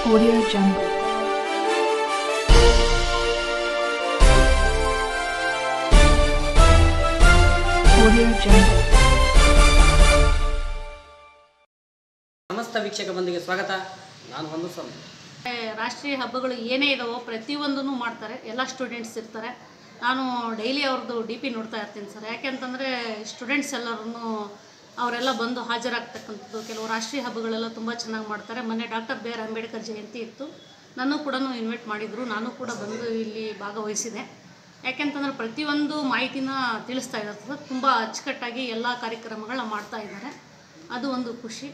Audio Jungle. Audio Jungle. ಸಮಸ್ತ ವೀಕ್ಷಕ ಬಂದಿಗೆ ಸ್ವಾಗತ. ನಾನು ಒಂದು ಸಲ ರಾಷ್ಟ್ರೀಯ ಹಬ್ಬಗಳು ಏನೇ ಇದಾವೋ ಪ್ರತಿಯೊಂದನ್ನು ಮಾಡ್ತಾರೆ, ಎಲ್ಲ ಸ್ಟೂಡೆಂಟ್ಸ್ ಇರ್ತಾರೆ. ನಾನು ಡೈಲಿ ಅವ್ರದ್ದು DP ನೋಡ್ತಾ ಇರ್ತೀನಿ ಸರ್. ಯಾಕೆಂತಂದರೆ ಸ್ಟೂಡೆಂಟ್ಸ್ ಎಲ್ಲರೂ ಅವರೆಲ್ಲ ಬಂದು ಹಾಜರಾಗ್ತಕ್ಕಂಥದ್ದು. ಕೆಲವು ರಾಷ್ಟ್ರೀಯ ಹಬ್ಬಗಳೆಲ್ಲ ತುಂಬ ಚೆನ್ನಾಗಿ ಮಾಡ್ತಾರೆ. ಮೊನ್ನೆ ಡಾಕ್ಟರ್ B.R. ಅಂಬೇಡ್ಕರ್ ಜಯಂತಿ ಇತ್ತು, ನಾನು ಕೂಡ ಇನ್ವೈಟ್ ಮಾಡಿದರು. ನಾನು ಕೂಡ ಬಂದು ಇಲ್ಲಿ ಭಾಗವಹಿಸಿದೆ. ಯಾಕೆಂತಂದರೆ ಪ್ರತಿಯೊಂದು ಮಾಹಿತಿನ ತಿಳಿಸ್ತಾ ಇದ್ದಾರೆ ಸರ್. ತುಂಬ ಅಚ್ಚುಕಟ್ಟಾಗಿ ಎಲ್ಲ ಕಾರ್ಯಕ್ರಮಗಳನ್ನ ಮಾಡ್ತಾ ಇದ್ದಾರೆ, ಅದು ಒಂದು ಖುಷಿ.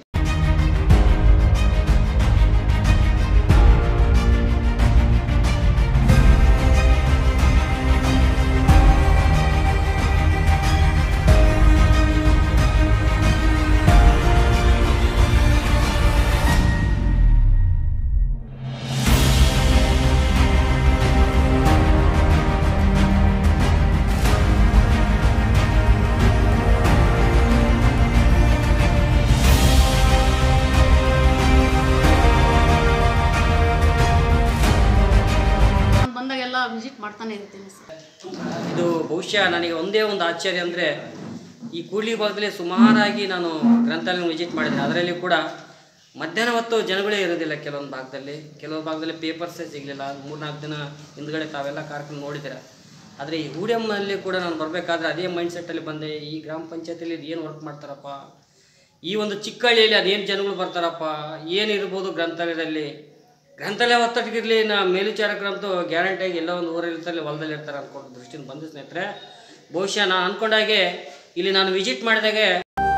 ವಿಸಿಟ್ ಮಾಡ್ತಾನೆ ಇರ್ತೀನಿ ಸರ್. ಇದು ಬಹುಶಃ ನನಗೆ ಒಂದೇ ಒಂದು ಆಶ್ಚರ್ಯ ಅಂದರೆ, ಈ ಕೂಡ್ಲಿ ಭಾಗದಲ್ಲಿ ಸುಮಾರಾಗಿ ನಾನು ಗ್ರಂಥಾಲಯ ವಿಸಿಟ್ ಮಾಡಿದ್ದೀನಿ. ಅದರಲ್ಲಿ ಕೂಡ ಮಧ್ಯಾಹ್ನ ಹೊತ್ತು ಜನಗಳೇ ಇರೋದಿಲ್ಲ. ಕೆಲವೊಂದು ಭಾಗದಲ್ಲಿ ಪೇಪರ್ಸೇ ಸಿಗಲಿಲ್ಲ. 3-4 ದಿನ ಹಿಂದ್ಗಡೆ ತಾವೆಲ್ಲ ಕಾರ್ಯಕ್ರಮ ನೋಡಿದ್ದೀರ. ಆದರೆ ಈ ಹೂಡ್ಯಂನಲ್ಲಿ ಕೂಡ ನಾನು ಬರಬೇಕಾದ್ರೆ ಅದೇ ಮೈಂಡ್ಸೆಟ್ಟಲ್ಲಿ ಬಂದೆ. ಈ ಗ್ರಾಮ ಪಂಚಾಯತಿಯಲ್ಲಿ ಏನು ವರ್ಕ್ ಮಾಡ್ತಾರಪ್ಪ, ಈ ಒಂದು ಚಿಕ್ಕ ಹಳ್ಳಿಯಲ್ಲಿ ಅದೇನು ಜನಗಳು ಬರ್ತಾರಪ್ಪ, ಏನಿರ್ಬೋದು ಗ್ರಂಥಾಲಯ ಒತ್ತಡಗಿರಲಿ. ಮೇಲ್ವಿಚಾರಕರಂತೂ ಗ್ಯಾರಂಟಿಯಾಗಿ ಎಲ್ಲ ಒಂದು ಊರಲ್ಲಿರ್ತಾರೆ, ಹೊಲದಲ್ಲಿ ಇರ್ತಾರೆ ಅಂದ್ಕೊಂಡು ದೃಷ್ಟಿಯಿಂದ ಬಂದು ಸ್ನೇಹಿತರೆ, ಬಹುಶಃ ನಾನು ಅಂದ್ಕೊಂಡಾಗೆ ಇಲ್ಲಿ ನಾನು ವಿಸಿಟ್ ಮಾಡಿದಾಗೆ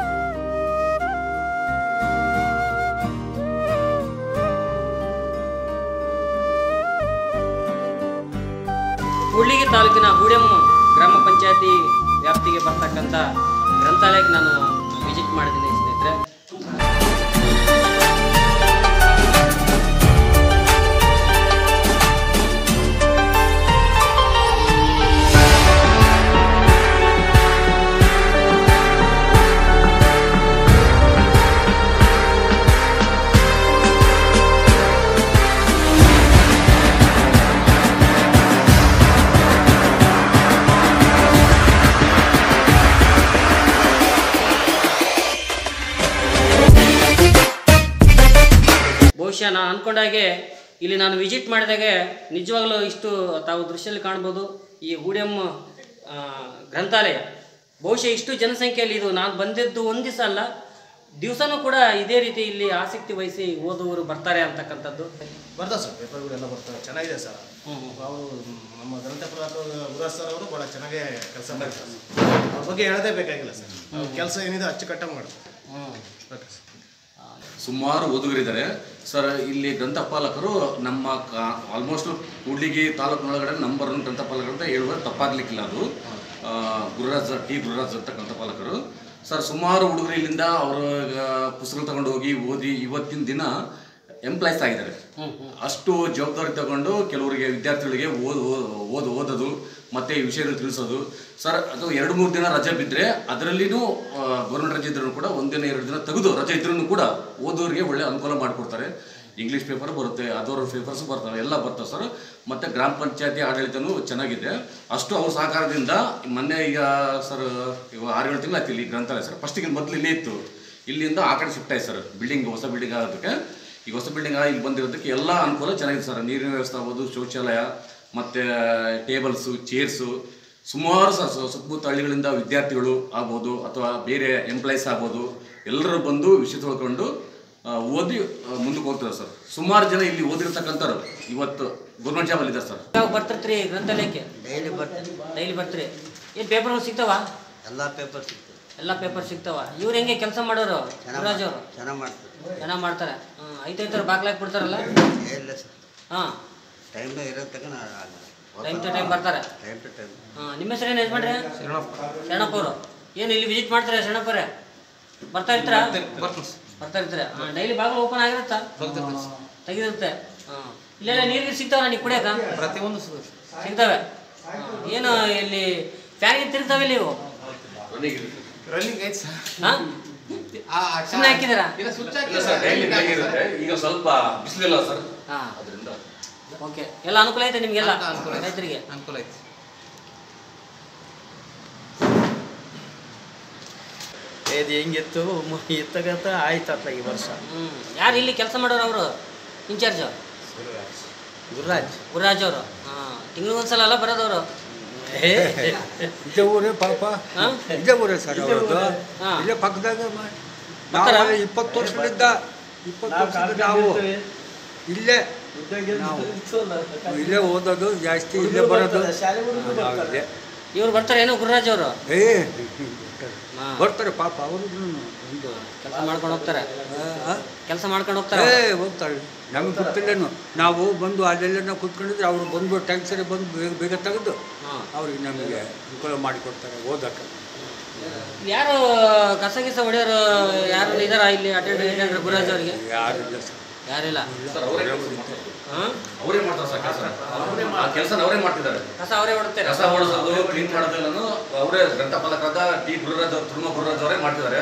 ಕೂಡ್ಲಿಗಿ ತಾಲೂಕಿನ ಹೂಡ್ಯಂ ಗ್ರಾಮ ಪಂಚಾಯತಿ ವ್ಯಾಪ್ತಿಗೆ ಬರ್ತಕ್ಕಂಥ ಗ್ರಂಥಾಲಯಕ್ಕೆ ನಾನು ವಿಸಿಟ್ ಮಾಡಿದ್ದೀನಿ ಸ್ನೇಹಿತರೆ. ಬಹುಶಃ ನಾನು ಅಂದ್ಕೊಂಡಾಗೆ ಇಲ್ಲಿ ನಾನು ವಿಸಿಟ್ ಮಾಡಿದಾಗೆ ನಿಜವಾಗ್ಲೂ ಇಷ್ಟು ತಾವು ದೃಶ್ಯದಲ್ಲಿ ಕಾಣ್ಬೋದು. ಈ ಹೂಡ್ಯಂ ಗ್ರಂಥಾಲಯ ಬಹುಶಃ ಇಷ್ಟು ಜನಸಂಖ್ಯೆಯಲ್ಲಿ ಇದು ನಾನು ಬಂದಿದ್ದು ಒಂದು ದಿವಸ ಅಲ್ಲ, ದಿವಸನೂ ಕೂಡ ಇದೇ ರೀತಿ ಇಲ್ಲಿ ಆಸಕ್ತಿ ವಹಿಸಿ ಓದುವವರು ಬರ್ತಾರೆ ಅಂತಕ್ಕಂಥದ್ದು. ಬರ್ತಾರೆ ಸರ್, ಪೇಪರ್ಗಳೆಲ್ಲ ಬರ್ತಾರೆ, ಚೆನ್ನಾಗಿದೆ ಸರ್. ಅವರು ನಮ್ಮ ಗ್ರಂಥ ಗುರು ಸರ್ ಅವರು ಭಾಳ ಚೆನ್ನಾಗೇ ಕೆಲಸ ಮಾಡ್ತಾರೆ. ಅವ್ರ ಬಗ್ಗೆ ಹೇಳೋದೇ ಬೇಕಾಗಿಲ್ಲ ಸರ್. ಕೆಲಸ ಏನಿದೆ ಅಚ್ಚುಕಟ್ಟಾಗಿ ಮಾಡ್ತಾರೆ. Okay sir. ಸುಮಾರು ಓದುಗರಿದ್ದಾರೆ ಸರ್. ಇಲ್ಲಿ ಗ್ರಂಥಪಾಲಕರು ನಮ್ಮ ಆಲ್ಮೋಸ್ಟ್ ಕೂಡ್ಲಿಗಿ ತಾಲೂಕಿನೊಳಗಡೆ ನಂಬರ್ 1 ಗ್ರಂಥಪಾಲಕರು ಅಂತ ಹೇಳುವ ತಪ್ಪಾಗಲಿಕ್ಕಿಲ್ಲ. ಅದು ಗುರುರಾಜ್ ಅಂತ ಗ್ರಂಥಪಾಲಕರು ಸರ್. ಸುಮಾರು ಹುಡುಗರು ಇಲ್ಲಿಂದ ಅವರು ಪುಸ್ತಕ ತಗೊಂಡು ಹೋಗಿ ಓದಿ ಇವತ್ತಿನ ದಿನ ಎಂಪ್ಲಾಯ್ಸ್ ಆಗಿದ್ದಾರೆ. ಅಷ್ಟು ಜವಾಬ್ದಾರಿ ತಗೊಂಡು ಕೆಲವರಿಗೆ ವಿದ್ಯಾರ್ಥಿಗಳಿಗೆ ಓದೋದು ಮತ್ತು ಈ ವಿಷಯಗಳು ತಿಳಿಸೋದು ಸರ್. ಅದು 2-3 ದಿನ ರಜೆ ಬಿದ್ದರೆ ಅದರಲ್ಲಿನೂ ಗೌರ್ಮೆಂಟ್ ರಜೆ ಇದ್ರೂ ಕೂಡ 1 ದಿನ 2 ದಿನ ತೆಗೆದು ರಜೆ ಇದ್ರೂ ಕೂಡ ಓದೋರಿಗೆ ಒಳ್ಳೆ ಅನುಕೂಲ ಮಾಡಿಕೊಡ್ತಾರೆ. ಇಂಗ್ಲೀಷ್ ಪೇಪರ್ ಬರುತ್ತೆ, ಅದರ ಪೇಪರ್ಸ್ ಬರ್ತವೆ, ಎಲ್ಲ ಬರ್ತವೆ ಸರ್. ಮತ್ತು ಗ್ರಾಮ ಪಂಚಾಯತಿ ಆಡಳಿತನೂ ಚೆನ್ನಾಗಿದೆ. ಅಷ್ಟು ಅವ್ರ ಸಹಕಾರದಿಂದ ಮೊನ್ನೆ ಈಗ ಸರ್ 6-7 ತಿಂಗಳು ಆಯ್ತು ಇಲ್ಲಿ ಗ್ರಂಥಾಲಯ ಸರ್. ಫಸ್ಟಿಗೆ ಮೊದಲು ಇಲ್ಲೇ ಇತ್ತು, ಇಲ್ಲಿಂದ ಆ ಕಡೆ ಶಿಫ್ಟ್ ಆಯ್ತು ಸರ್. ಹೊಸ ಬಿಲ್ಡಿಂಗ್ ಆಗೋದಕ್ಕೆ, ಈಗ ಹೊಸ ಬಿಲ್ಡಿಂಗ್ ಇಲ್ಲಿ ಬಂದಿರೋದಕ್ಕೆ ಎಲ್ಲ ಅನುಕೂಲ ಚೆನ್ನಾಗಿದೆ ಸರ್. ನೀರಿನ ವ್ಯವಸ್ಥೆ ಆಗ್ಬೋದು, ಶೌಚಾಲಯ ಮತ್ತು ಟೇಬಲ್ಸು, ಚೇರ್ಸು, ಸುಮಾರು ಸರ್ ಸುತ್ತಮುತ್ತ ಹಳ್ಳಿಗಳಿಂದ ವಿದ್ಯಾರ್ಥಿಗಳು ಆಗ್ಬೋದು ಅಥವಾ ಬೇರೆ ಎಂಪ್ಲಾಯೀಸ್ ಆಗ್ಬೋದು, ಎಲ್ಲರೂ ಬಂದು ವಿಷಯ ತಿಳ್ಕೊಂಡು ಓದಿ ಮುಂದಕ್ಕೆ ಹೋಗ್ತಾರೆ ಸರ್. ಸುಮಾರು ಜನ ಇಲ್ಲಿ ಓದಿರ್ತಕ್ಕಂಥವ್ರು ಇವತ್ತು ಗೌರ್ಮೆಂಟ್ ಜಾಬಲ್ಲಿ ಇದ್ದಾರೆ ಸರ್. ಯಾವಾಗ ಬರ್ತಿರ್ತೀರಿ ಗ್ರಂಥಾಲಯಕ್ಕೆ? ಡೈಲಿ ಬರ್ತೀರಿ. ಏನು ಪೇಪರ್ಗಳು ಸಿಗ್ತಾವ? ಎಲ್ಲ ಪೇಪರ್ ಸಿಗ್ತಾವ. ಇವ್ರು ಹೆಂಗೆ ಕೆಲಸ ಮಾಡೋರು? ಗುರುರಾಜ್ ಅವರು ಚೆನ್ನಾಗಿ ಮಾಡ್ತಾರೆ. ಐತೈತರ ಬಾಗ್ಲಾಕಿ ಬಿಡ್ತಾರಲ್ಲ? ಹಾಂ, ಟೈಮ್ ಟು ಟೈಮ್ ಬರ್ತಾರೆ. ನಿಮ್ಮ ಹೆಸರು ಏನು ಯಜಮಾನ್ರೆ? ಶರಣಪ್ಪ ಅವರು. ಏನು ಇಲ್ಲಿ ವಿಸಿಟ್ ಮಾಡ್ತಾರೆ ಶರಣಪ್ಪರೇ? ಬರ್ತಾ ಇರ್ತೀರಾ? ಬರ್ತಾ ಇರ್ತಾರೆ. ಡೈಲಿ ಬಾಗಿಲು ಓಪನ್ ಆಗಿರುತ್ತಾ? ತೆಗೆದಿರುತ್ತೆ. ಇಲ್ಲೆಲ್ಲ ನೀರಿಗೆ ಸಿಗ್ತಾವ ನೀವು ಕುಡಿಯೋಕೆ? ಪ್ರತಿಯೊಂದು ಸಿಗ್ತವೆ. ಏನು ಇಲ್ಲಿ ಫ್ಯಾನ್ ತಿರ್ತಾವೆ ನೀವು? ರನ್ನಿಂಗ್ ಐತೆ ಸರ್. ಹಾಂ, ಸುಮ್ಮನೆ ಹಾಕಿದ್ದೀರಾ? ಇಲ್ಲ ಸರ್, ಡೈಲಿ ಬೆಳಗ್ಗೆ ಇರುತ್ತೆ. ಈಗ ಸ್ವಲ್ಪ ಬಿಸಿಲಿಲ್ಲ ಸರ್, ಹಾಂ, ಅದರಿಂದ. ಓಕೆ. ಎಲ್ಲ ಅನುಕೂಲ ಐತೆ ನಿಮಗೆಲ್ಲ ರೈತರಿಗೆ? ಅನುಕೂಲ ಐತಿ. ಇದು ಹೆಂಗಿತ್ತು ಇತ್ತಗತ್ತ ಆಯ್ತತ್ತ ಈ ವರ್ಷ. ಯಾರು ಇಲ್ಲಿ ಕೆಲಸ ಮಾಡೋರು ಅವರು ಇನ್ಚಾರ್ಜು? ಗುರುರಾಜ್ ಅವರು. ಹಾಂ, ತಿಂಗಳಿಗೊಂದ್ಸಲ ಅಲ್ಲ ಬರೋದವರು? ಇದೇ ಊರೇ ಪಾಪ, ಇದೇ ಊರೇ ಸರ್ ಅವ್ರದ್ದು. ಇಲ್ಲೇ ಪಕ್ಕದಾಗ ನಾವು 20 ವರ್ಷದಿಂದ ನಾವು ಇಲ್ಲೇ ಇಲ್ಲೇ ಓದೋದು ಜಾಸ್ತಿ, ಇಲ್ಲೇ ಬರೋದು. ಇವ್ರು ಬರ್ತಾರೆ ಏನೋ ಗುರುರಾಜ್ ಅವರು? ಬರ್ತಾರೆ ಪಾಪ, ಅವರು ಕೆಲಸ ಮಾಡ್ಕೊಂಡು ಹೋಗ್ತಾರೆ. ಕೆಲಸ ಮಾಡ್ಕೊಂಡು ಹೋಗ್ತಾರೆ. ಹೋಗ್ತಾರೆ. ನಮಗೆ ಗೊತ್ತಿಲ್ಲೇನು, ನಾವು ಬಂದು ಅಲ್ಲೆಲ್ಲ ಕೂತ್ಕೊಂಡಿದ್ರೆ ಅವರು ಬಂದು ಟ್ಯಾಂಕ್ಸರಿ ಬಂದು ಬೇಗ ತೆಗೆದು ಅವ್ರಿಗೆ ನಮಗೆ ಅನುಕೂಲ ಮಾಡಿಕೊಡ್ತಾರೆ ಓದಕ್ಕೆ. ಯಾರು ಕಸ ಗಿಸ ಹೊಡೆಯೋರು ಯಾರು ಇದಾರ ಇಲ್ಲಿ ಅಟೆಂಡ್ ಗುರುರಾಜ್ ಅವರಿಗೆ? ಯಾರಿಲ್ಲ ಸರ್, ಯಾರಿಲ್ಲ. ಅವರೇ ಮಾಡ್ತಾರೆ ಸರ್ ಕೆಲಸ. ಆ ಕೆಲಸ ಅವರೇ ಮಾಡ್ತಿದ್ದಾರೆ. ಕಸ ಅವರೇ ಹೊಡುತ್ತಾರೆ. ಕಸ ಹೊಡೆಸೋದು, ಕ್ಲೀನ್ ಮಾಡೋದೆಲ್ಲನೂ ಅವರೇ. ಗ್ರಂಥಪಾಲಕರಾದ ಟಿ ಗುರುರಾಜ್ ಅವರು, ತುರ್ಮ ಗುರುರಾಜ್ ಅವರೇ ಮಾಡ್ತಿದ್ದಾರೆ.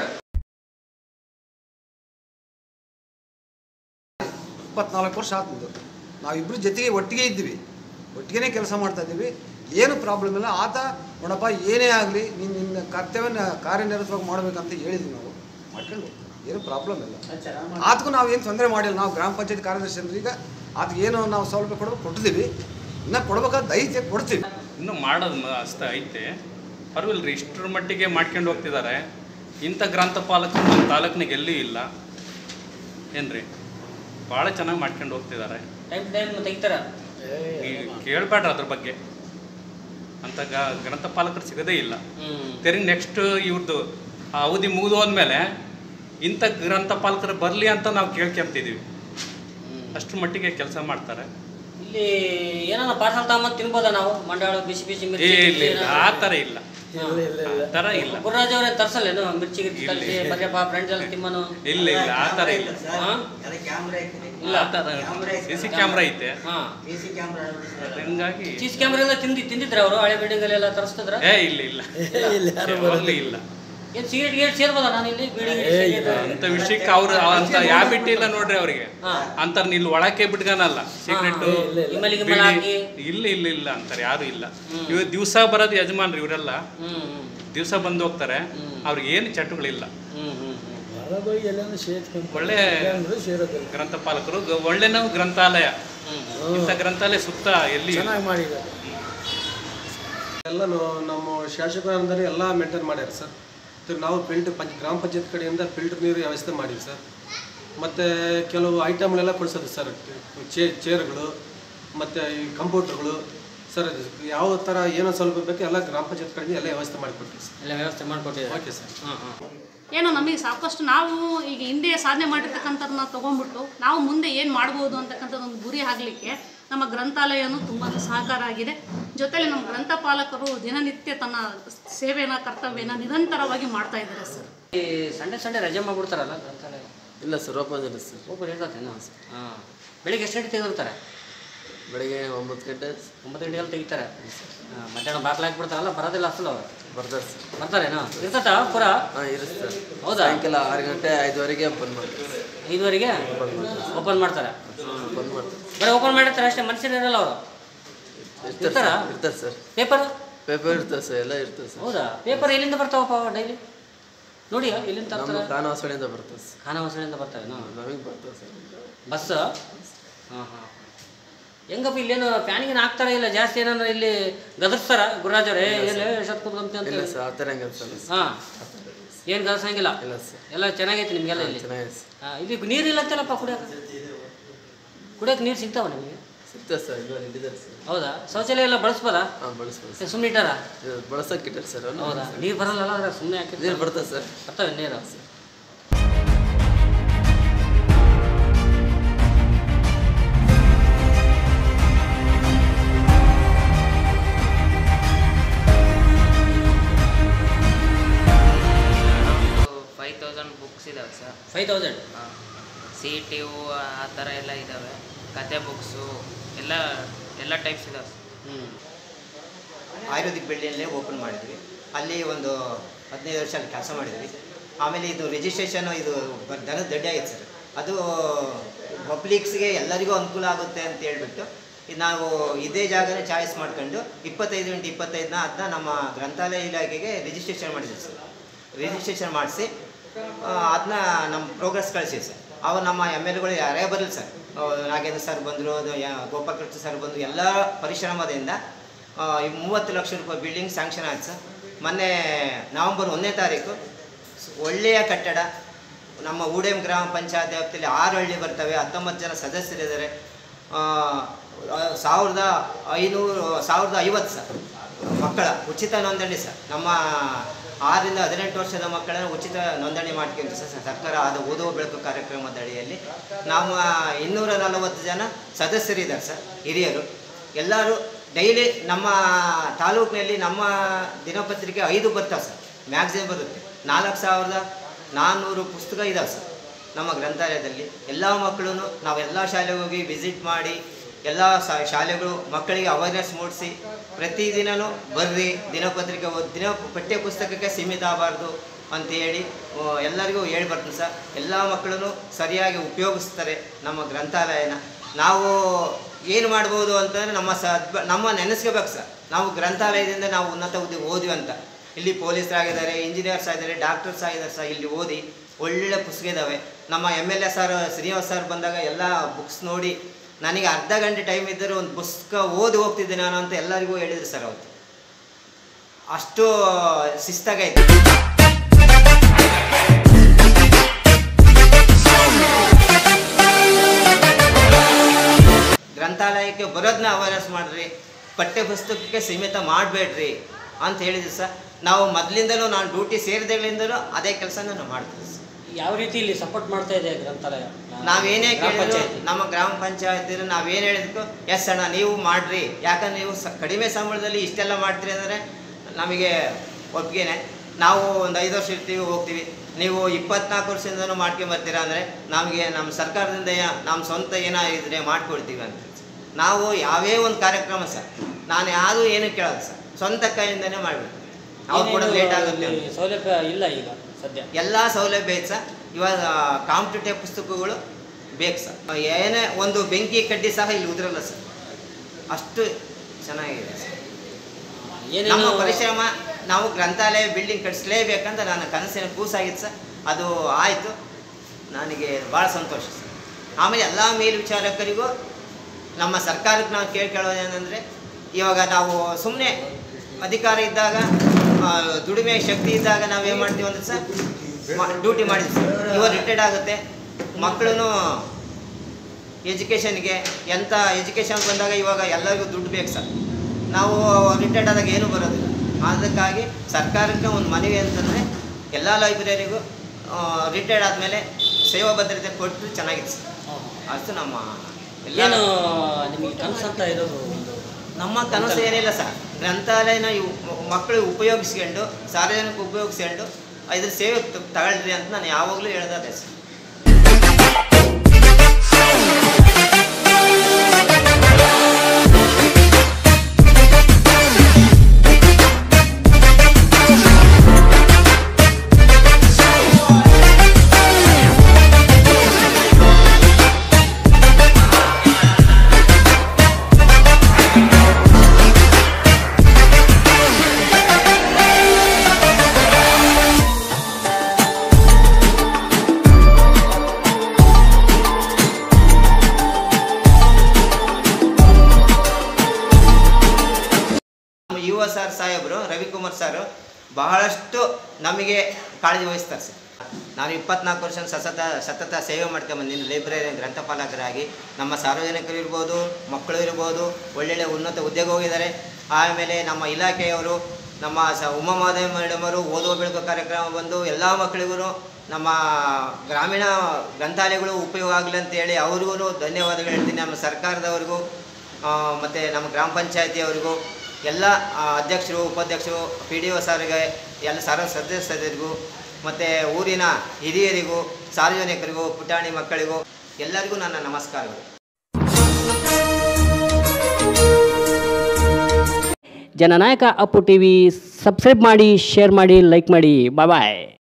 24 ವರ್ಷ ಆಗ್ತಿದ್ದು ನಾವಿಬ್ಬರು ಜೊತೆಗೆ ಒಟ್ಟಿಗೆ ಇದ್ದೀವಿ, ಒಟ್ಟಿಗೆ ಕೆಲಸ ಮಾಡ್ತಾ ಇದ್ದೀವಿ. ಏನು ಪ್ರಾಬ್ಲಮ್ ಇಲ್ಲ. ಆತ ನೋಡಪ್ಪ ಏನೇ ಆಗಲಿ ನೀನು ನಿನ್ನ ಕರ್ತವ್ಯನ ಕಾರ್ಯನಿರತವಾಗಿ ಮಾಡಬೇಕಂತ ಹೇಳಿದ್ವಿ, ನಾವು ಮಾಡ್ಕೊಂಡು ಹೋಗ್ತೀವಿ. ಏನು ಪ್ರಾಬ್ಲಮ್ ಇಲ್ಲ. ಆತಗೂ ನಾವು ಏನು ತೊಂದರೆ ಮಾಡಿಲ್ಲ. ನಾವು ಗ್ರಾಮ ಪಂಚಾಯತ್ ಕಾರ್ಯದರ್ಶಿ ಅಂದ್ರೆ ಈಗ ಆತಗೆ ಏನು ನಾವು ಸೌಲಭ್ಯ ಕೊಟ್ಟಿದ್ದೀವಿ, ಇನ್ನೂ ಕೊಡ್ಬೇಕಾದ ಐತೆ ಕೊಡ್ತೀವಿ. ಇನ್ನೂ ಮಾಡೋದು ಅಷ್ಟೇ ಐತೆ, ಪರವಾಗಿಲ್ಲ ರೀ. ಇಷ್ಟರ ಮಟ್ಟಿಗೆ ಮಾಡ್ಕೊಂಡು ಹೋಗ್ತಿದ್ದಾರೆ. ಇಂಥ ಗ್ರಂಥಪಾಲಕರು ನಮ್ಮ ತಾಲೂಕಿನಾಗ ಎಲ್ಲೂ ಇಲ್ಲ ಏನ್ರಿ. ಭಾಳ ಚೆನ್ನಾಗಿ ಮಾಡ್ಕೊಂಡು ಹೋಗ್ತಿದ್ದಾರೆ. ಟೈಮ್ ತೆಗಿತಾರ, ಕೇಳಬೇಡ್ರಿ ಅದ್ರ ಬಗ್ಗೆ. ಅಂತ ಗ್ರಂಥಪಾಲಕರು ಸಿಗೋದೇ ಇಲ್ಲ. ತಿರುಗಿ ನೆಕ್ಸ್ಟ್ ಇವ್ರದ್ದು ಅವಧಿ ಮುಗಿದು ಹೋದ್ಮೇಲೆ ಇಂಥ ಗ್ರಂಥಪಾಲಕರು ಬರಲಿ ಅಂತ ನಾವು ಕೇಳ್ಕೊಂತಿದ್ದೀವಿ. ಅಷ್ಟರ ಮಟ್ಟಿಗೆ ಕೆಲಸ ಮಾಡ್ತಾರೆ. ಇಲ್ಲಿ ಏನಾರ ಪಾರ್ಸಲ್ ತಗೊಂಬಂದು ತಿನ್ಬೋದಾ ನಾವು? ಮಂಡಾಳು ಬಿಸಿ ಬಿಸಿ ಮಿರ್ಚಿ? ಇಲ್ಲ, ಆ ಥರ ಇಲ್ಲ, ಆ ಥರ ಇಲ್ಲ. ಗುರುರಾಜ್ ಅವರೇ ತರ್ಸಲ್ಲೇನು ಮಿರ್ಚಿ ಗಿರ್ಚಿ ತರಿಸಿ ಬರ್ಯಪ್ಪ ಫ್ರೆಂಡ್ಸ್ ಎಲ್ಲ ತಿಮ್ಮನು? ಇಲ್ಲ ಇಲ್ಲ, ಆ ಥರ ಇಲ್ಲ. ಇಲ್ಲ, ಆ ಥರ CC ಕ್ಯಾಮ್ರಾ ಐತೆ. ಹಿಂಗಾಗಿ CC ಕ್ಯಾಮ್ರಾ ಎಲ್ಲ ತಿಂದಿದ್ರೆ ಅವರು ಹಳೆ ಬಿಲ್ಡಿಂಗ್ ಅಲ್ಲೆಲ್ಲ ತರಿಸ್ತಿದ್ರ? ಇಲ್ಲ ಇಲ್ಲ ಇಲ್ಲ. ಏನು ಸಿಗರೇಟ್ ಗೇಟ್ ಸೇರ್ಬೋದಾ ನಾನು ಇಲ್ಲಿ ಬಿಲ್ಡಿಂಗ್? ಅಂತ ವಿಷಯಕ್ಕೆ ಅವ್ರು ಅಂತ ಯಾವ ಬಿಟ್ಟಿಲ್ಲ ನೋಡ್ರಿ ಅವ್ರಿಗೆ. ಅಂತಾರ ಇಲ್ಲಿ ಒಳಕ್ಕೆ ಬಿಟ್ಕನಲ್ಲ ಸಿಗರೇಟು. ಇಲ್ಲ ಇಲ್ಲ ಇಲ್ಲ ಅಂತಾರೆ, ಯಾರು ಇಲ್ಲ. ಇವ್ ದಿವಸ ಬರೋದು ಯಜಮಾನ್ರಿ, ಇವರೆಲ್ಲ ದಿವಸ ಬಂದು ಹೋಗ್ತಾರೆ. ಅವ್ರಿಗೆ ಏನು ಚಟಗಳಿಲ್ಲ. ಒಳ್ಳೆ ಗ್ರಂಥಪಾಲಕರು, ಒಳ್ಳೆನೂ ಗ್ರಂಥಾಲಯ. ಇಂಥ ಗ್ರಂಥಾಲಯ ಸುತ್ತ ಎಲ್ಲಿ ಮಾಡಿದ್ದಾರೆ. ಎಲ್ಲ ನಮ್ಮ ಶಾಸಕರಂದರೆ ಎಲ್ಲ ಮೇಂಟೈನ್ ಮಾಡ್ಯಾರ ಸರ್. ನಾವು ಗ್ರಾಮ ಪಂಚಾಯತ್ ಕಡೆಯಿಂದ ಫಿಲ್ಟರ್ ನೀರು ವ್ಯವಸ್ಥೆ ಮಾಡಿವಿ ಸರ್. ಮತ್ತು ಕೆಲವು ಐಟಮ್ಗಳೆಲ್ಲ ಕೊಡಿಸೋದು ಸರ್. ಚೇರ್ಗಳು ಮತ್ತು ಈ ಕಂಪ್ಯೂಟರ್ಗಳು ಸರ್. ಯಾವ ಥರ ಏನೋ ಸ್ವಲ್ಪ ಬೇಕು ಎಲ್ಲ ಗ್ರಾಮ ಪಂಚಾಯತ್ ಕಡೆಯಿಂದ ಎಲ್ಲ ವ್ಯವಸ್ಥೆ ಮಾಡಿಕೊಡ್ತೀವಿ ಸರ್. ಎಲ್ಲ ವ್ಯವಸ್ಥೆ ಮಾಡಿಕೊಟ್ಟಿದ್ದೀವಿ. Okay sir. ಏನೋ ನಮಗೆ ಸಾಕಷ್ಟು ನಾವು ಈಗ ಹಿಂದೆ ಸಾಧನೆ ಮಾಡಿರ್ತಕ್ಕಂಥದ್ದನ್ನ ತೊಗೊಂಡ್ಬಿಟ್ಟು ನಾವು ಮುಂದೆ ಏನು ಮಾಡ್ಬೋದು ಅಂತಕ್ಕಂಥದ್ದೊಂದು ಗುರಿ ಆಗಲಿಕ್ಕೆ ನಮ್ಮ ಗ್ರಂಥಾಲಯನೂ ತುಂಬ ಸಹಕಾರ ಆಗಿದೆ. ಜೊತೆಲಿ ನಮ್ಮ ಗ್ರಂಥಪಾಲಕರು ದಿನನಿತ್ಯ ತನ್ನ ಸೇವೆನ ಕರ್ತವ್ಯನ ನಿರಂತರವಾಗಿ ಮಾಡ್ತಾ ಇದ್ದಾರೆ ಸರ್. ಈ ಸಂಡೇ ರಜೆ ಮಾಡ್ಬಿಡ್ತಾರಲ್ಲ ಗ್ರಂಥಾಲಯ? ಇಲ್ಲ ಸರ್, ಓಪನ್ ಇರುತ್ತೆ ಸರ್. ಓಪನ್ ಇರ್ತೇನೆ. ಹಾಂ, ಬೆಳಿಗ್ಗೆ ಎಷ್ಟು ಗಂಟೆ ತೆಗೆದಿರ್ತಾರೆ? ಬೆಳಿಗ್ಗೆ 9 ಗಂಟೆ 9 ಗಂಟೆಗೆಲ್ಲ ತೆಗಿತಾರೆ. ಮಧ್ಯಾಹ್ನ ಬಾಕ್ಲು ಹಾಕ್ಬಿಡ್ತಾರಲ್ಲ, ಬರೋದಿಲ್ಲ ಅಸಲು ಅವರು? ಬರ್ತಾರೆ ಸರ್. ಬರ್ತಾರೇನೋ? ಇರ್ತತಾ ಪೂರ? ಹಾಂ, ಇರುತ್ತೆ ಸರ್. ಹೌದಾ? ಸಾಯಂಕಾಲ 6 ಗಂಟೆ 5ವರೆಗೆ ಓಪನ್ ಮಾಡ್ತಾರೆ. 5ವರೆಗೆ ಓಪನ್ ಮಾಡ್ತಾರೆ? ಬಂದ್ ಮಾಡ್ತಾರೆ. ಬರೀ ಓಪನ್ ಮಾಡಿರ್ತಾರೆ ಅಷ್ಟೇ, ಮನುಷ್ಯರು ಇರಲ್ಲ ಅವರು? ಇರ್ತಾರೆ ಸರ್. ಪೇಪರ್ ಇರ್ತದೆ ಸರ್, ಎಲ್ಲ ಇರ್ತದೆ ಸರ್. ಹೌದಾ? ಪೇಪರ್ ಎಲ್ಲಿಂದ ಬರ್ತಾವಪ್ಪ ಡೈಲಿ? ನೋಡಿ ಎಲ್ಲಿಂದ ತರ್ತಾರೆ? ಖಾನಾವಸಳಿಯಿಂದ ಬರ್ತದೆ ಸರ್. ಖಾನಾವಸಳಿಯಿಂದ ಬರ್ತಾವೆ? ನಮಗೆ ಬರ್ತದೆ ಸರ್ ಬಸ್. ಹಾಂ ಹಾಂ. ಹೆಂಗಪ್ಪ ಇಲ್ಲೇನು ಫ್ಯಾನಿಗೆ ಹಾಕ್ತಾರ ಇಲ್ಲ ಜಾಸ್ತಿ? ಏನಂದ್ರೆ ಇಲ್ಲಿ ಗದರ್ಸ್ತಾರ ಗುರುರಾಜ್ ಅವರೇ ಎಷ್ಟೊತ್ತು ಕೂತ್ಕೊಂತ ಅಂತ? ಇಲ್ಲ ಸರ್, ಆ ಥರ ಹೆಂಗೆ ಅನ್ಸಲ್ಲ. ಹಾಂ, ಏನು ಗದರ್ಸಂಗಿಲ್ಲ? ಇಲ್ಲ ಸರ್, ಎಲ್ಲ ಚೆನ್ನಾಗೈತೆ ನಿಮಗೆಲ್ಲ ಇಲ್ಲಿ? ಚೆನ್ನಾಗಿದೆ ಸರ್. ಹಾಂ, ಇಲ್ಲಿ ನೀರು ಇಲ್ಲ ಅಂತಲ್ಲಪ್ಪ ಕುಡಿಯೋಕೆ ನೀರು ಸಿಗ್ತಾವ ನಿಮಗೆ? ಸಿಗ್ತದೆ ಸರ್, ಇಲ್ಲಿದ್ದಾರೆ ಸರ್. ಹೌದಾ? ಶೌಚಾಲಯ ಎಲ್ಲ ಬಳಸ್ಬೋದಾ? ಹಾಂ, ಬಳಸ್ಬೋದು. ಸುಮ್ಮನೆ ಇಟ್ಟಾರ? ಬಳಸೋಕೆ ಇಟ್ಟಾರೆ ಸರ್. ಹೌದಾ? ನೀರು ಬರಲ್ಲ ಅದ್ರ ಸುಮ್ಮನೆ ಹಾಕಿ? ನೀರು ಬರ್ತದೆ ಸರ್, ಬರ್ತವೆ ನೀರು. ಬುಕ್ಸ್ ಇದಾವೆ ಸರ್. 5000? CET ಆ ಥರ ಎಲ್ಲ ಇದ್ದಾವೆ. ಕತೆ ಬುಕ್ಸು ಎಲ್ಲ ಟೈಪ್ಸ್ ಇದಾವೆ. ಆಯುರ್ವೇದಿಕ್ ಬಿಲ್ಡಿಂಗಲ್ಲೇ ಓಪನ್ ಮಾಡಿದ್ವಿ. ಅಲ್ಲಿ ಒಂದು 15 ವರ್ಷ ಅಲ್ಲಿ ಕೆಲಸ ಮಾಡಿದ್ವಿ. ಆಮೇಲೆ ಇದು ರಿಜಿಸ್ಟ್ರೇಷನ್ ಇದು ದನದ ದಡ್ಡಿ ಆಗಿತ್ತು ಸರ್. ಅದು ಪಬ್ಲಿಕ್ಸ್ಗೆ ಎಲ್ಲರಿಗೂ ಅನುಕೂಲ ಆಗುತ್ತೆ ಅಂತ ಹೇಳ್ಬಿಟ್ಟು ನಾವು ಇದೇ ಜಾಗನೇ ಚಾಯ್ಸ್ ಮಾಡ್ಕೊಂಡು 25x25ನ ಅದನ್ನ ನಮ್ಮ ಗ್ರಂಥಾಲಯ ಇಲಾಖೆಗೆ ರಿಜಿಸ್ಟ್ರೇಷನ್ ಮಾಡಿದ್ವಿ ಸರ್. ರಿಜಿಸ್ಟ್ರೇಷನ್ ಮಾಡಿಸಿ ಅದನ್ನ ನಮ್ಮ ಪ್ರೋಗ್ರೆಸ್ ಕಳಿಸಿ ಸರ್. ಅವು ನಮ್ಮ MLAಗಳು ಯಾರೇ ಬರಲಿ ಸರ್, ನಾಗೇಂದ್ರ ಸರ್ ಬಂದರು, ಗೋಪಾಲಕೃಷ್ಣ ಸರ್ ಬಂದರು, ಎಲ್ಲ ಪರಿಶ್ರಮದಿಂದ 30 ಲಕ್ಷ ರೂಪಾಯಿ ಬಿಲ್ಡಿಂಗ್ ಸ್ಯಾಂಕ್ಷನ್ ಆಯ್ತು ಸರ್. ಮೊನ್ನೆ ನವೆಂಬರ್ 1ನೇ ತಾರೀಕು ಒಳ್ಳೆಯ ಕಟ್ಟಡ ನಮ್ಮ ಊಡೆಂ ಗ್ರಾಮ ಪಂಚಾಯತ್ ವ್ಯಾಪ್ತಿಯಲ್ಲಿ 6 ಹಳ್ಳಿ ಬರ್ತವೆ, 19 ಜನ ಸದಸ್ಯರಿದ್ದಾರೆ. 1050 ಸರ್ ಮಕ್ಕಳ ಉಚಿತ ನೋಂದಣಿ ಸರ್. ನಮ್ಮ 6ರಿಂದ 18 ವರ್ಷದ ಮಕ್ಕಳನ್ನು ಉಚಿತ ನೋಂದಣಿ ಮಾಡ್ಕೊಂಡ್ರು ಸರ್ ಸರ್ಕಾರ ಆದ ಓದುವ ಬೆಳಕು ಕಾರ್ಯಕ್ರಮದ ಅಡಿಯಲ್ಲಿ. ನಮ್ಮ 240 ಜನ ಸದಸ್ಯರಿದ್ದಾರೆ ಸರ್, ಹಿರಿಯರು. ಎಲ್ಲರೂ ಡೈಲಿ ನಮ್ಮ ತಾಲೂಕಿನಲ್ಲಿ ನಮ್ಮ ದಿನಪತ್ರಿಕೆ 5 ಬರ್ತಾವೆ ಸರ್, ಮ್ಯಾಗ್ಝಿನ್ ಬರುತ್ತೆ. 4400 ಪುಸ್ತಕ ಇದ್ದಾವೆ ಸರ್ ನಮ್ಮ ಗ್ರಂಥಾಲಯದಲ್ಲಿ. ಎಲ್ಲ ಮಕ್ಕಳು ನಾವೆಲ್ಲ ಶಾಲೆಗೆ ಹೋಗಿ ವಿಸಿಟ್ ಮಾಡಿ ಎಲ್ಲ ಶಾಲೆಗಳು ಮಕ್ಕಳಿಗೆ ಅವೇರ್ನೆಸ್ ಮೂಡಿಸಿ ಪ್ರತಿದಿನವೂ ಬರ್ರಿ ದಿನಪತ್ರಿಕೆ ಪಠ್ಯ ಪುಸ್ತಕಕ್ಕೆ ಸೀಮಿತ ಆಗಬಾರ್ದು ಅಂತೇಳಿ ಎಲ್ಲರಿಗೂ ಹೇಳಿ ಬರ್ತೀನಿ ಸರ್. ಎಲ್ಲ ಮಕ್ಕಳನ್ನು ಸರಿಯಾಗಿ ಉಪಯೋಗಿಸ್ತಾರೆ ನಮ್ಮ ಗ್ರಂಥಾಲಯನ. ನಾವು ಏನು ಮಾಡ್ಬೋದು ಅಂತಂದರೆ ನಮ್ಮ ನೆನೆಸ್ಕೋಬೇಕು ಸರ್. ನಾವು ಗ್ರಂಥಾಲಯದಿಂದ ನಾವು ಉನ್ನತ ಹುದ್ದೆಗೆ ಹೋದ್ವಿ ಅಂತ. ಇಲ್ಲಿ ಪೊಲೀಸರಾಗಿದ್ದಾರೆ, ಇಂಜಿನಿಯರ್ಸ್ ಆಗಿದ್ದಾರೆ, ಡಾಕ್ಟರ್ಸ್ ಆಗಿದ್ದಾರೆ ಸರ್. ಇಲ್ಲಿ ಓದಿ ಒಳ್ಳೆ ಪುಸ್ತಕ ಇದ್ದಾವೆ. ನಮ್ಮ MLA ಸರ್ ಶ್ರೀನಿವಾಸ್ ಸರ್ ಬಂದಾಗ ಎಲ್ಲ ಬುಕ್ಸ್ ನೋಡಿ ನನಗೆ ಅರ್ಧ ಗಂಟೆ ಟೈಮ್ ಇದ್ದರೆ ಒಂದು ಪುಸ್ತಕ ಓದಿ ಹೋಗ್ತಿದ್ದೆ ನಾನು ಅಂತ ಎಲ್ಲರಿಗೂ ಹೇಳಿದ್ರು ಸರ್. ಅವತ್ತು ಅಷ್ಟು ಶಿಸ್ತಾಗೈತೆ. ಗ್ರಂಥಾಲಯಕ್ಕೆ ಬರೋದನ್ನ ಅವೇರ್ನೆಸ್ ಮಾಡಿರಿ, ಪಠ್ಯ ಪುಸ್ತಕಕ್ಕೆ ಸೀಮಿತ ಮಾಡಬೇಡ್ರಿ ಅಂತ ಹೇಳಿದ್ರು ಸರ್. ನಾವು ಮೊದಲಿಂದಲೂ ನಾನು ಡ್ಯೂಟಿ ಸೇರಿದಾಗಲಿಂದಲೂ ಅದೇ ಕೆಲಸನ ನಾವು ಮಾಡ್ತೀವಿ ಸರ್. ಯಾವ ರೀತಿ ಇಲ್ಲಿ ಸಪೋರ್ಟ್ ಮಾಡ್ತಾ ಇದೆ ಗ್ರಂಥಾಲಯ? ನಾವೇನೇ ಕೇಳಿದ್ರು ನಮ್ಮ ಗ್ರಾಮ ಪಂಚಾಯತ್ ನಾವೇನು ಹೇಳಿದ್ಕೋ ಎಸ್ ಅಣ್ಣ ನೀವು ಮಾಡಿರಿ, ಯಾಕಂದ್ರೆ ನೀವು ಕಡಿಮೆ ಸಂಬಳದಲ್ಲಿ ಇಷ್ಟೆಲ್ಲ ಮಾಡ್ತೀರಿ ಅಂದರೆ ನಮಗೆ ಒಪ್ಪಿಗೆನೆ. ನಾವು ಒಂದು 5 ವರ್ಷ ಇರ್ತೀವಿ ಹೋಗ್ತೀವಿ, ನೀವು 24 ವರ್ಷದಿಂದನೂ ಮಾಡ್ಕೊಂಬರ್ತೀರಾ ಅಂದರೆ ನಮಗೆ ನಮ್ಮ ಸರ್ಕಾರದಿಂದ ನಮ್ಮ ಸ್ವಂತ ಏನಾಗಿದ್ರೆ ಮಾಡಿಕೊಡ್ತೀವಿ ಅಂತ. ನಾವು ಯಾವೇ ಒಂದು ಕಾರ್ಯಕ್ರಮ ಸರ್ ನಾನು ಯಾವುದೂ ಏನೂ ಕೇಳೋದು ಸರ್, ಸ್ವಂತ ಕೈಯಿಂದನೇ ಮಾಡಿಬಿಡ್ತೀವಿ. ಅವ್ರು ಕೂಡ ಲೇಟ್ ಆಗುತ್ತೆ. ಸೌಲಭ್ಯ ಇಲ್ಲ ಈಗ ಸದ್ಯ, ಎಲ್ಲ ಸೌಲಭ್ಯ ಐತೆ ಸರ್. ಇವಾಗ ಕಾಂಪಿಟೇಟಿವ್ ಪುಸ್ತಕಗಳು ಬೇಕು ಸರ್. ಏನೇ ಒಂದು ಬೆಂಕಿ ಕಡ್ಡಿ ಸಹ ಇಲ್ಲಿ ಉದುರಲ್ಲ ಸರ್, ಅಷ್ಟು ಚೆನ್ನಾಗಿದೆ ಸರ್. ನಮ್ಮ ಪರಿಶ್ರಮ, ನಾವು ಗ್ರಂಥಾಲಯ ಬಿಲ್ಡಿಂಗ್ ಕಟ್ಟಿಸಲೇಬೇಕಂತ ನನ್ನ ಕನಸಿನ ಕೂಸಾಗಿತ್ತು ಸರ್. ಅದು ಆಯಿತು, ನನಗೆ ಭಾಳ ಸಂತೋಷ ಸರ್. ಆಮೇಲೆ ಎಲ್ಲ ಮೇಲ್ವಿಚಾರಕರಿಗೂ ನಮ್ಮ ಸರ್ಕಾರಕ್ಕೆ ನಾವು ಕೇಳೋದೇನೆಂದರೆ, ಇವಾಗ ನಾವು ಸುಮ್ಮನೆ ಅಧಿಕಾರ ಇದ್ದಾಗ ದುಡಿಮೆ ಶಕ್ತಿ ಇದ್ದಾಗ ನಾವೇನು ಮಾಡ್ತೀವಿ ಅಂದರೆ ಸರ್ ಡ್ಯೂಟಿ ಮಾಡಿದ್ವಿ ಸರ್. ಇವಾಗ ರಿಟೈರ್ಡ್ ಆಗುತ್ತೆ, ಮಕ್ಕಳು ಎಜುಕೇಷನ್ಗೆ ಎಂಥ ಎಜುಕೇಷನ್ ಬಂದಾಗ ಇವಾಗ ಎಲ್ಲರಿಗೂ ದುಡ್ಡು ಬೇಕು ಸರ್. ನಾವು ರಿಟೈರ್ಡ್ ಆದಾಗ ಏನೂ ಬರೋದಿಲ್ಲ. ಅದಕ್ಕಾಗಿ ಸರ್ಕಾರಕ್ಕೆ ಒಂದು ಮನವಿ ಅಂತಂದರೆ ಎಲ್ಲ ಲೈಬ್ರರಿಗೂ ರಿಟೈರ್ಡ್ ಆದಮೇಲೆ ಸೇವಾ ಭದ್ರತೆ ಕೊಟ್ಟು ಚೆನ್ನಾಗಿದೆ ಸರ್. ಅಷ್ಟು ನಮ್ಮ ಏನು ನಿಮಗೆ ಕನಸು ಅಂತ ಇರೋದು? ನಮ್ಮ ಕನಸು ಏನಿಲ್ಲ ಸರ್, ಗ್ರಂಥಾಲಯನ ಮಕ್ಕಳಿಗೆ ಉಪಯೋಗಿಸ್ಕೊಂಡು ಸಾರ್ವಜನಿಕ ಉಪಯೋಗಿಸ್ಕೊಂಡು ಇದ್ರ ಸೇವೆ ತಗೊಳ್ರಿ ಅಂತ ನಾನು ಯಾವಾಗಲೂ ಹೇಳ್ದೆ ಸರ್. ಸರ್ ಸಾಹೇಬರು ರವಿಕುಮಾರ್ ಸರ್ ಬಹಳಷ್ಟು ನಮಗೆ ಕಾಳಜಿ ವಹಿಸ್ತಾರೆ ಸರ್. ನಾನು 24 ವರ್ಷ ಸತತ ಸೇವೆ ಮಾಡ್ಕೊಂಬಂದಿನಿ ಲೈಬ್ರರಿ ಗ್ರಂಥಪಾಲಕರಾಗಿ. ನಮ್ಮ ಸಾರ್ವಜನಿಕರು ಇರ್ಬೋದು, ಮಕ್ಕಳು ಇರ್ಬೋದು, ಒಳ್ಳೊಳ್ಳೆ ಉನ್ನತ ಹುದ್ದೆಗೆ ಹೋಗಿದ್ದಾರೆ. ಆಮೇಲೆ ನಮ್ಮ ಇಲಾಖೆಯವರು, ನಮ್ಮ ಉಮಾಮಾದೇವಿ ಮೇಡಮರು ಓದುವ ಬೆಳಕು ಕಾರ್ಯಕ್ರಮ ಬಂದು ಎಲ್ಲ ಮಕ್ಕಳಿಗೂ ನಮ್ಮ ಗ್ರಾಮೀಣ ಗ್ರಂಥಾಲಯಗಳು ಉಪಯೋಗ ಆಗಲಿ ಅಂತೇಳಿ ಅವ್ರಿಗೂ ಧನ್ಯವಾದಗಳು ಹೇಳ್ತೀನಿ. ನಮ್ಮ ಸರ್ಕಾರದವ್ರಿಗೂ ಮತ್ತು ನಮ್ಮ ಗ್ರಾಮ ಪಂಚಾಯತಿಯವರಿಗೂ, ಎಲ್ಲ ಅಧ್ಯಕ್ಷರು, ಉಪಾಧ್ಯಕ್ಷರು, PDO ಸಾರಿಗೆ, ಎಲ್ಲ ಸದಸ್ಯರಿಗೂ, ಮತ್ತು ಊರಿನ ಹಿರಿಯರಿಗೂ, ಸಾರ್ವಜನಿಕರಿಗೂ, ಪುಟಾಣಿ ಮಕ್ಕಳಿಗೂ ಎಲ್ಲರಿಗೂ ನನ್ನ ನಮಸ್ಕಾರಗಳು. ಜನನಾಯಕ ಅಪ್ಪು TV ಸಬ್ಸ್ಕ್ರೈಬ್ ಮಾಡಿ, ಶೇರ್ ಮಾಡಿ, ಲೈಕ್ ಮಾಡಿ. ಬಾಯ್ ಬಾಯ್.